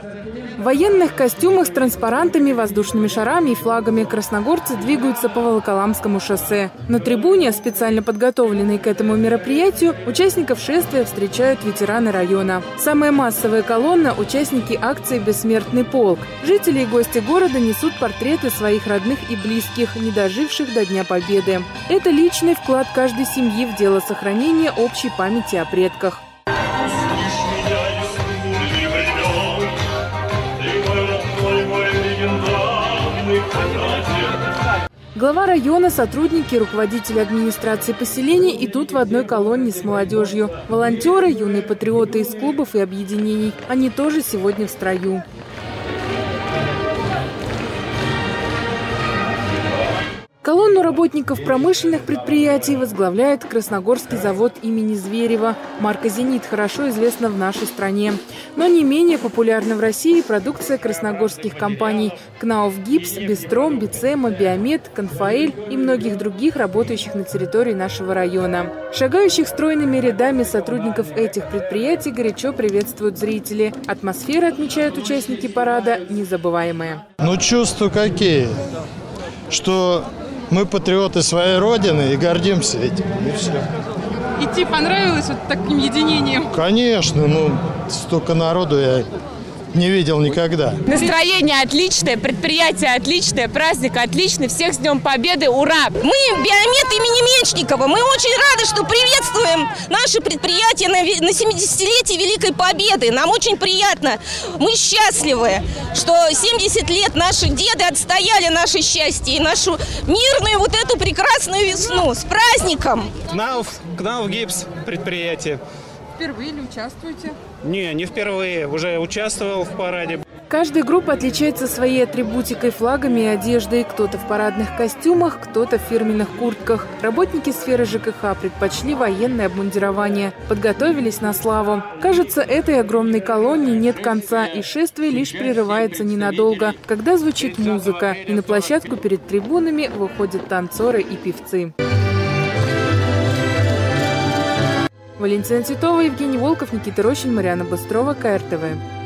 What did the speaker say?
В военных костюмах с транспарантами, воздушными шарами и флагами красногорцы двигаются по Волоколамскому шоссе. На трибуне, специально подготовленной к этому мероприятию, участников шествия встречают ветераны района. Самая массовая колонна – участники акции «Бессмертный полк». Жители и гости города несут портреты своих родных и близких, не доживших до Дня Победы. Это личный вклад каждой семьи в дело сохранения общей памяти о предках. Глава района, сотрудники, руководители администрации поселений идут в одной колонне с молодежью. Волонтеры, юные патриоты из клубов и объединений. Они тоже сегодня в строю. Колонну работников промышленных предприятий возглавляет Красногорский завод имени Зверева. Марка «Зенит» хорошо известна в нашей стране. Но не менее популярна в России продукция красногорских компаний «Кнауф Гипс», «Бестром», «Бицема», «Биомед», «Конфаэль» и многих других, работающих на территории нашего района. Шагающих стройными рядами сотрудников этих предприятий горячо приветствуют зрители. Атмосфера, отмечают участники парада, незабываемая. Ну, чувства какие? Что мы патриоты своей родины и гордимся этим. И все. Идти понравилось вот таким единением? Конечно, столько народу я не видел никогда. Настроение отличное, предприятие отличное, праздник отличный. Всех с Днем Победы, ура! Мы Биомед имени Меньшникова. Мы очень рады, что приветствуем наше предприятие на 70-летие Великой Победы. Нам очень приятно. Мы счастливы, что 70 лет наши деды отстояли наше счастье и нашу мирную вот эту прекрасную весну. С праздником! Кнауф Гипс предприятие. Впервые ли участвуете? Не впервые. Уже участвовал в параде. Каждая группа отличается своей атрибутикой, флагами и одеждой. Кто-то в парадных костюмах, кто-то в фирменных куртках. Работники сферы ЖКХ предпочли военное обмундирование. Подготовились на славу. Кажется, этой огромной колонне нет конца, и шествие лишь прерывается ненадолго, когда звучит музыка, и на площадку перед трибунами выходят танцоры и певцы. Валентина Титова, Евгений Волков, Никита Рощин, Марьяна Быстрова, КРТВ.